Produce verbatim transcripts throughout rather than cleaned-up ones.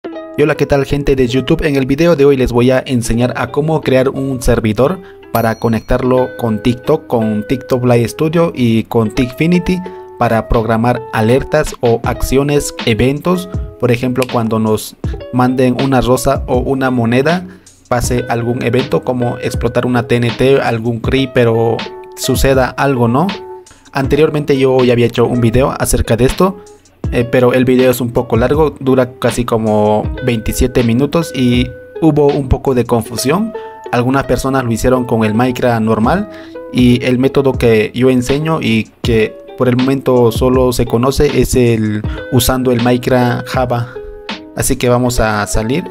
Y hola, ¿qué tal gente de YouTube? En el video de hoy les voy a enseñar a cómo crear un servidor para conectarlo con TikTok, con TikTok Live Studio y con Tikfinity para programar alertas o acciones, eventos. Por ejemplo, cuando nos manden una rosa o una moneda, pase algún evento como explotar una T N T, algún creeper o suceda algo, ¿no? Anteriormente yo ya había hecho un video acerca de esto, eh, pero el video es un poco largo, dura casi como veintisiete minutos y hubo un poco de confusión. Algunas personas lo hicieron con el Minecraft normal y el método que yo enseño y que por el momento solo se conoce es el usando el Minecraft Java. Así que vamos a salir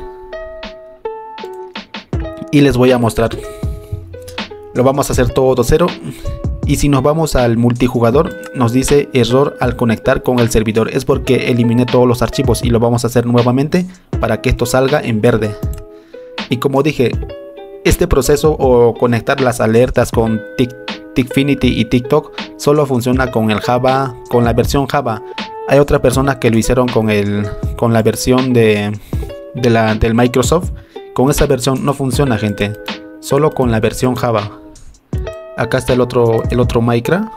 y les voy a mostrar. Lo vamos a hacer todo cero. Y si nos vamos al multijugador, nos dice error al conectar con el servidor. Es porque eliminé todos los archivos y lo vamos a hacer nuevamente para que esto salga en verde. Y como dije, este proceso o conectar las alertas con Tikfinity y TikTok solo funciona con el Java, con la versión Java. Hay otras personas que lo hicieron con, el, con la versión de, de la, del Microsoft. Con esa versión no funciona, gente. Solo con la versión Java. Acá está el otro, el otro Minecraft.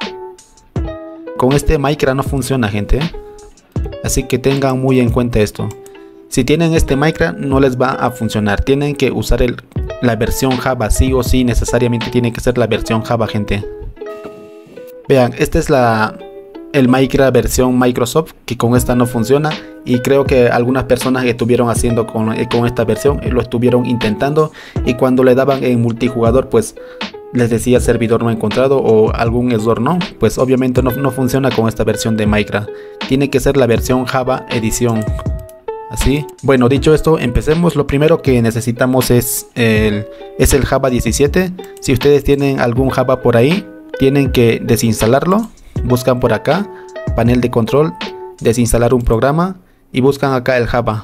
Con este Minecraft no funciona, gente. Así que tengan muy en cuenta esto. Si tienen este Minecraft no les va a funcionar. Tienen que usar el, la versión Java. Sí o sí, necesariamente tiene que ser la versión Java, gente. Vean, esta es la... el Minecraft versión Microsoft, que con esta no funciona, y creo que algunas personas que estuvieron haciendo con, con esta versión lo estuvieron intentando, y cuando le daban en multijugador pues les decía servidor no encontrado o algún error, no, pues obviamente no, no funciona con esta versión de Minecraft. Tiene que ser la versión Java edición. Así, bueno, dicho esto, empecemos. Lo primero que necesitamos es el, es el Java diecisiete. Si ustedes tienen algún Java por ahí, tienen que desinstalarlo. Buscan por acá, panel de control, desinstalar un programa y buscan acá el Java.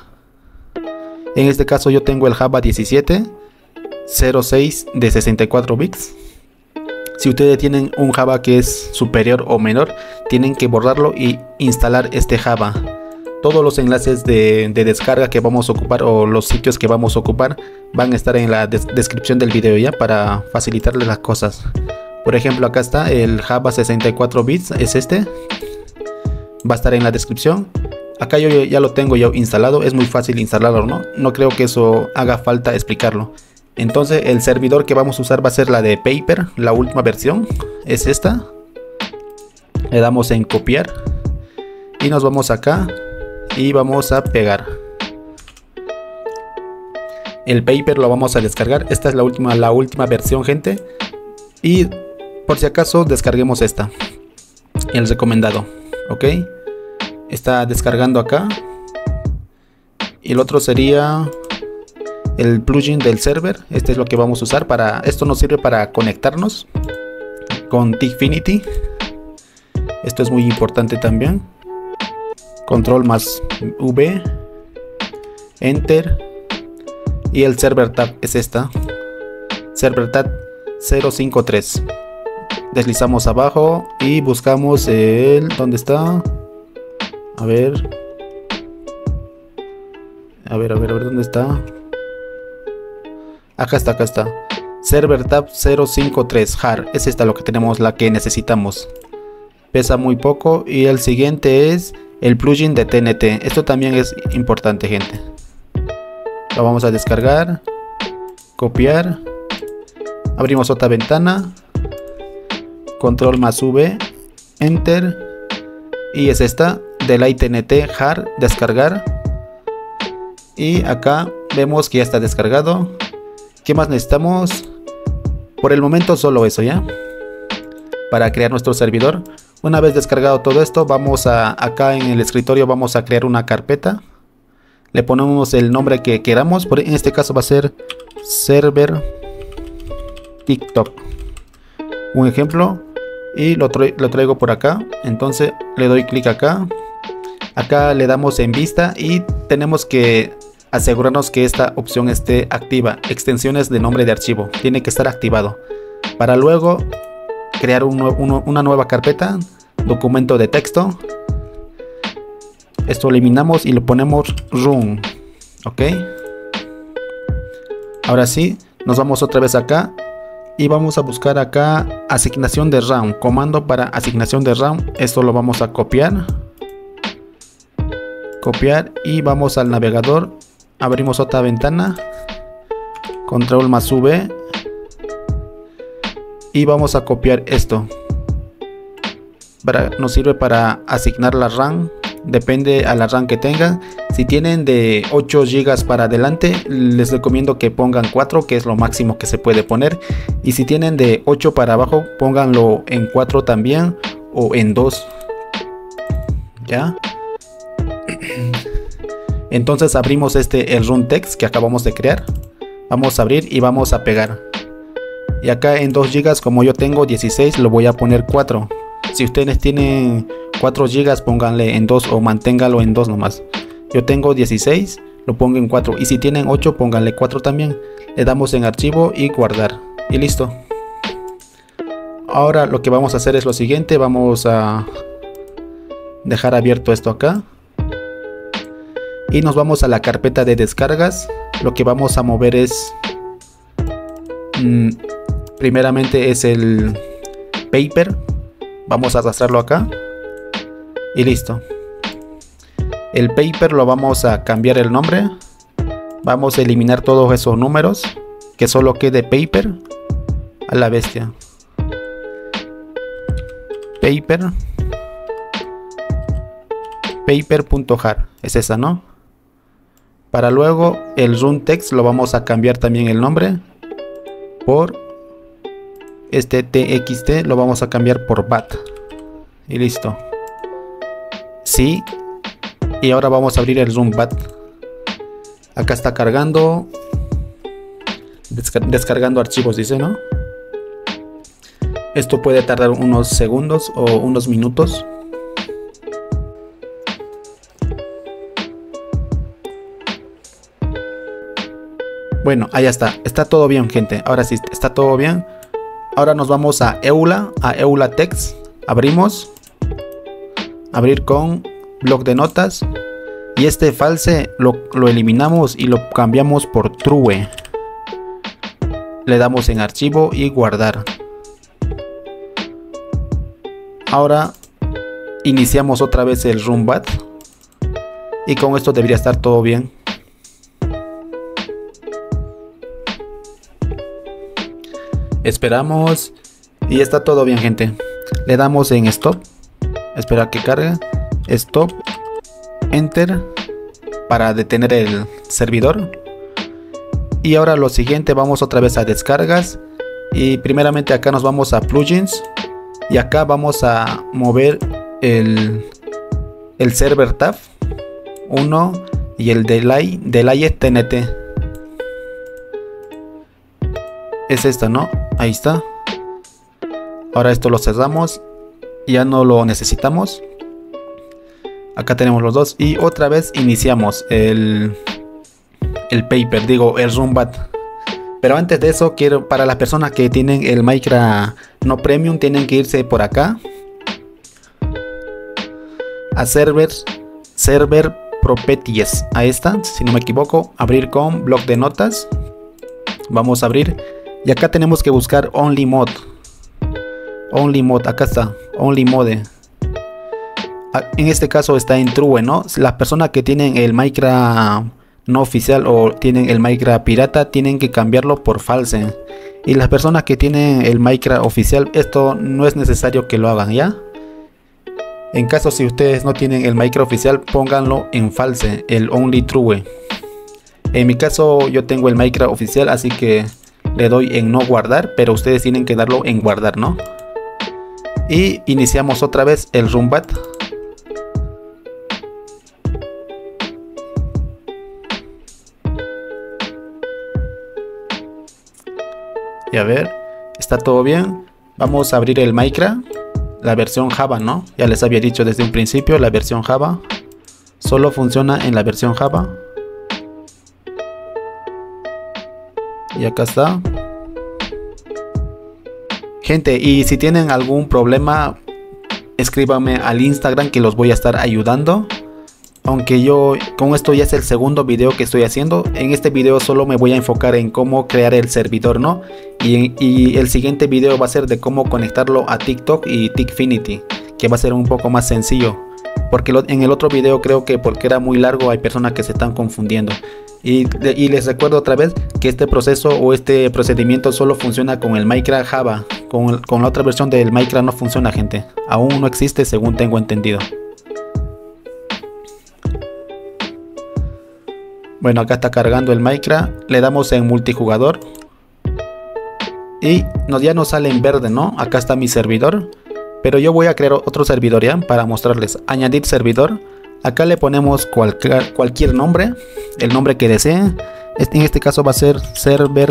En este caso yo tengo el Java diecisiete cero seis de sesenta y cuatro bits. Si ustedes tienen un Java que es superior o menor, tienen que borrarlo y instalar este Java. Todos los enlaces de, de descarga que vamos a ocupar o los sitios que vamos a ocupar van a estar en la des descripción del video ya, para facilitarles las cosas. Por ejemplo, acá está el Java sesenta y cuatro bits, es este. Va a estar en la descripción. Acá yo ya lo tengo ya instalado, es muy fácil instalarlo, ¿no? No creo que eso haga falta explicarlo. Entonces el servidor que vamos a usar va a ser la de Paper, la última versión, es esta. Le damos en copiar y nos vamos acá y vamos a pegar. El Paper lo vamos a descargar, esta es la última, la última versión, gente. Y por si acaso descarguemos esta, el recomendado, ok. Está descargando acá. Y el otro sería el plugin del server. Este es lo que vamos a usar para... Esto nos sirve para conectarnos con Tikfinity. Esto es muy importante también. Control más V, Enter. Y el server tab es esta, server tab cero cinco tres. Deslizamos abajo y buscamos el... ¿dónde está? A ver. A ver, a ver, a ver, ¿dónde está? Acá está, acá está. Server tab cero cinco tres hard. Es esta lo que tenemos, la que necesitamos. Pesa muy poco. Y el siguiente es el plugin de T N T. Esto también es importante, gente. Lo vamos a descargar. Copiar. Abrimos otra ventana. Control más V, Enter. Y es esta, de la T N T hard, descargar. Y acá vemos que ya está descargado. ¿Qué más necesitamos? Por el momento solo eso, ya, para crear nuestro servidor. Una vez descargado todo esto, vamos a acá en el escritorio vamos a crear una carpeta. Le ponemos el nombre que queramos. Por, en este caso va a ser server TikTok, un ejemplo, y lo, tra lo traigo por acá. Entonces le doy clic acá, acá le damos en vista y tenemos que asegurarnos que esta opción esté activa. Extensiones de nombre de archivo, tiene que estar activado para luego crear un, uno, una nueva carpeta, documento de texto. Esto eliminamos y lo ponemos run, Ok. Ahora sí, nos vamos otra vez acá. Y vamos a buscar acá asignación de RAM. Comando para asignación de RAM. Esto lo vamos a copiar. Copiar y vamos al navegador. Abrimos otra ventana. Control más V. Y vamos a copiar esto. Para, nos sirve para asignar la RAM. Depende a la RAM que tengan. Si tienen de ocho gigas para adelante, les recomiendo que pongan cuatro, que es lo máximo que se puede poner. Y si tienen de ocho para abajo, pónganlo en cuatro también, o en dos. Ya. Entonces abrimos este el run text que acabamos de crear. Vamos a abrir y vamos a pegar. Y acá en dos gigas, como yo tengo dieciséis, lo voy a poner cuatro. Si ustedes tienen cuatro gigas, pónganle en dos o manténgalo en dos nomás. Yo tengo dieciséis, lo pongo en cuatro. Y si tienen ocho, pónganle cuatro también. Le damos en archivo y guardar. Y listo. Ahora lo que vamos a hacer es lo siguiente. Vamos a dejar abierto esto acá. Y nos vamos a la carpeta de descargas. Lo que vamos a mover es... Mmm, primeramente es el paper. Vamos a arrastrarlo acá. Y listo. El paper lo vamos a cambiar el nombre. Vamos a eliminar todos esos números. Que solo quede paper. A la bestia. Paper. Paper.jar. Es esa, ¿no? Para luego el run text lo vamos a cambiar también el nombre. Por este txt lo vamos a cambiar por bat. Y listo. Sí. Y ahora vamos a abrir el run bat. Acá está cargando. Descar descargando archivos, dice, ¿no? Esto puede tardar unos segundos o unos minutos. Bueno, ahí está. Está todo bien, gente. Ahora sí, está todo bien. Ahora nos vamos a EULA, a EULA Text. Abrimos. Abrir con bloc de notas. Y este false lo, lo eliminamos y lo cambiamos por true. Le damos en archivo y guardar. Ahora iniciamos otra vez el run bat. Y con esto debería estar todo bien. Esperamos y está todo bien, gente. Le damos en stop. Espera que cargue. Stop. Enter. Para detener el servidor. Y ahora lo siguiente, vamos otra vez a descargas. Y primeramente acá nos vamos a plugins. Y acá vamos a mover el, el server tab uno y el delay, delay T N T. Es esta, ¿no? Ahí está. Ahora esto lo cerramos. Ya no lo necesitamos. Acá tenemos los dos. Y otra vez iniciamos el, el paper, digo, el run bat. Pero antes de eso, quiero, para las personas que tienen el Micra no Premium, tienen que irse por acá a server, server properties. Ahí está, si no me equivoco. Abrir con bloc de notas. Vamos a abrir. Y acá tenemos que buscar only mode. Only mode, acá está. Only mode. En este caso está en true, ¿no? Las personas que tienen el Micra no oficial o tienen el Micra pirata tienen que cambiarlo por false. Y las personas que tienen el Micra oficial, esto no es necesario que lo hagan, ¿ya? En caso si ustedes no tienen el Micra oficial, pónganlo en false, el only true. En mi caso yo tengo el Micra oficial, así que le doy en no guardar, pero ustedes tienen que darlo en guardar, ¿no? Y iniciamos otra vez el run bat. Y a ver, está todo bien. Vamos a abrir el Micra, la versión Java, ¿no? Ya les había dicho desde un principio, la versión Java solo funciona en la versión Java. Y acá está. Gente, y si tienen algún problema, escríbanme al Instagram que los voy a estar ayudando. Aunque yo con esto ya es el segundo video que estoy haciendo. En este video solo me voy a enfocar en cómo crear el servidor, ¿no? Y, y el siguiente video va a ser de cómo conectarlo a TikTok y Tikfinity, que va a ser un poco más sencillo. Porque lo, en el otro video creo que porque era muy largo hay personas que se están confundiendo. Y, y les recuerdo otra vez que este proceso o este procedimiento solo funciona con el Minecraft Java. Con, con la otra versión del Minecraft no funciona, gente. Aún no existe, según tengo entendido. Bueno, acá está cargando el Minecraft. Le damos en multijugador. Y nos, ya nos sale en verde, ¿no? Acá está mi servidor. Pero yo voy a crear otro servidor ya para mostrarles. Añadir servidor. Acá le ponemos cualquier, cualquier nombre. El nombre que deseen. Este, en este caso va a ser server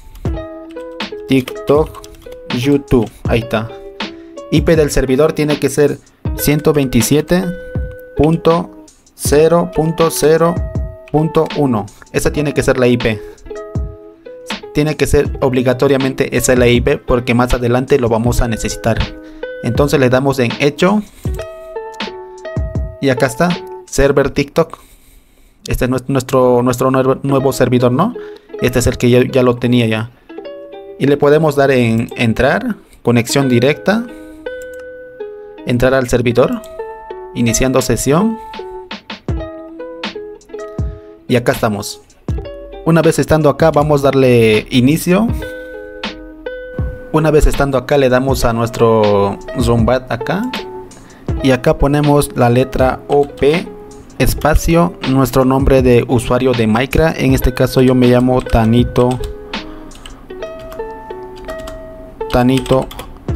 TikTok YouTube. Ahí está. I P del servidor tiene que ser ciento veintisiete punto cero punto cero punto uno. Esa tiene que ser la I P. Tiene que ser obligatoriamente esa la I P porque más adelante lo vamos a necesitar. Entonces le damos en hecho. Y acá está, server TikTok. Este es nuestro, nuestro nuevo, nuevo servidor, ¿no? Este es el que ya, ya lo tenía ya. Y le podemos dar en entrar, conexión directa. Entrar al servidor. Iniciando sesión. Y acá estamos. Una vez estando acá vamos a darle inicio. Una vez estando acá le damos a nuestro Zombat acá. Y acá ponemos la letra O P espacio nuestro nombre de usuario de Minecraft. En este caso yo me llamo Tanito Tanito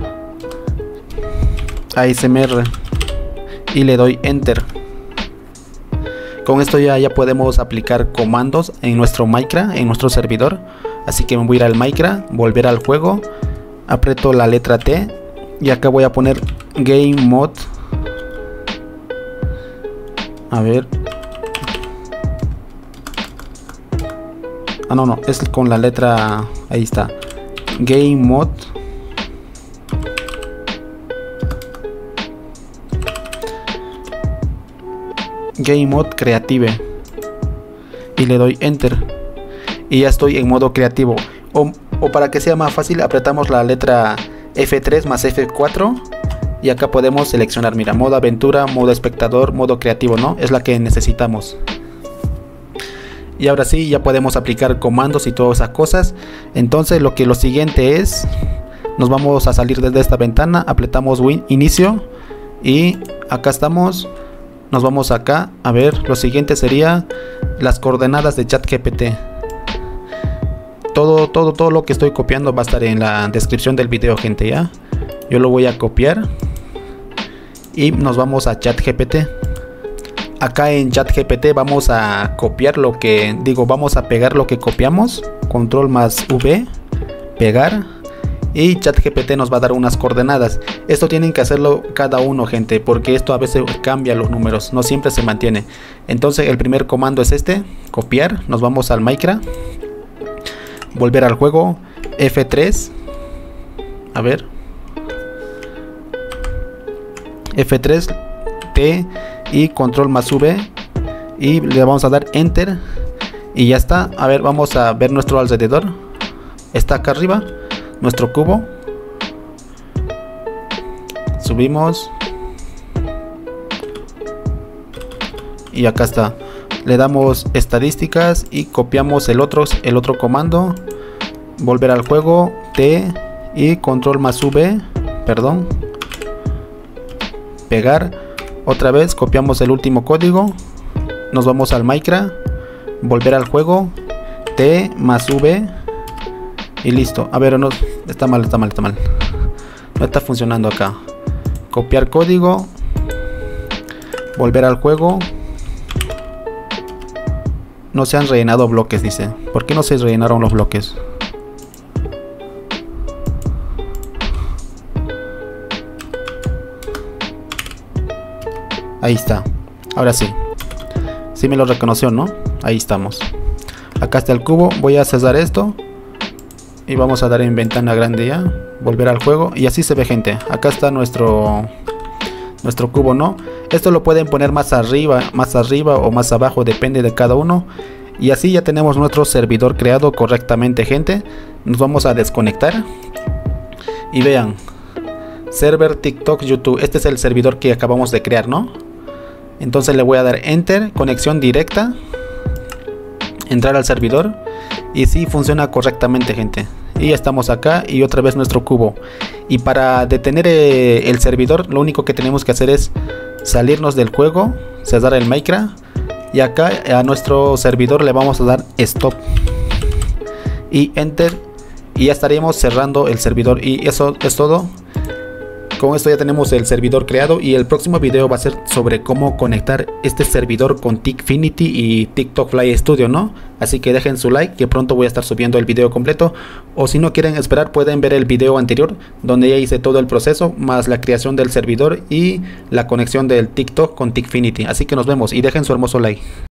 A S M R y le doy enter. Con esto ya, ya podemos aplicar comandos en nuestro Minecraft, en nuestro servidor. Así que me voy a ir al Minecraft, volver al juego, aprieto la letra T y acá voy a poner Game Mode. A ver. Ah, no, no, es con la letra. Ahí está. Game Mode. Game Mode Creative. Y le doy Enter. Y ya estoy en modo creativo. O, o para que sea más fácil, apretamos la letra F tres más F cuatro. Y acá podemos seleccionar, mira, modo aventura, modo espectador, modo creativo, ¿no? Es la que necesitamos. Y ahora sí, ya podemos aplicar comandos y todas esas cosas. Entonces lo que lo siguiente es, nos vamos a salir desde esta ventana, apretamos Win, inicio. Y acá estamos, nos vamos acá. A ver, lo siguiente sería las coordenadas de ChatGPT. Todo, todo, todo lo que estoy copiando va a estar en la descripción del video, gente, ¿ya? Yo lo voy a copiar. Y nos vamos a ChatGPT. Acá en ChatGPT vamos a copiar lo que digo, vamos a pegar lo que copiamos. Control más V, pegar. Y ChatGPT nos va a dar unas coordenadas. Esto tienen que hacerlo cada uno, gente, porque esto a veces cambia los números, no siempre se mantiene. Entonces el primer comando es este, copiar. Nos vamos al Minecraft, volver al juego, F tres. A ver, F tres, T y control más V y le vamos a dar enter y ya está. A ver, vamos a ver nuestro alrededor. Está acá arriba nuestro cubo. Subimos y acá está. Le damos estadísticas y copiamos el otro, el otro comando. Volver al juego, T y control más V, perdón, pegar. Otra vez copiamos el último código, nos vamos al Minecraft, volver al juego, T más V y listo. A ver, no, está mal, está mal, está mal, no está funcionando acá. Copiar código, volver al juego. No se han rellenado bloques, dice. ¿Por qué no se rellenaron los bloques? Ahí está. Ahora sí. Sí me lo reconoció, ¿no? Ahí estamos. Acá está el cubo. Voy a cerrar esto. Y vamos a dar en ventana grande ya. Volver al juego. Y así se ve, gente. Acá está nuestro nuestro cubo no. Esto lo pueden poner más arriba, más arriba o más abajo, depende de cada uno. Y así ya tenemos nuestro servidor creado correctamente, gente. Nos vamos a desconectar. Y vean, server TikTok YouTube. Este es el servidor que acabamos de crear, ¿no? Entonces le voy a dar enter, conexión directa, entrar al servidor. Y sí, funciona correctamente, gente. Y ya estamos acá y otra vez nuestro cubo. Y para detener eh, el servidor, lo único que tenemos que hacer es salirnos del juego, cerrar el Minecraft. Y acá a nuestro servidor le vamos a dar stop y enter. Y ya estaríamos cerrando el servidor. Y eso es todo. Con esto ya tenemos el servidor creado y el próximo video va a ser sobre cómo conectar este servidor con Tikfinity y TikTok Fly Studio, ¿no? Así que dejen su like, que pronto voy a estar subiendo el video completo. O si no quieren esperar, pueden ver el video anterior donde ya hice todo el proceso, más la creación del servidor y la conexión del TikTok con Tikfinity. Así que nos vemos y dejen su hermoso like.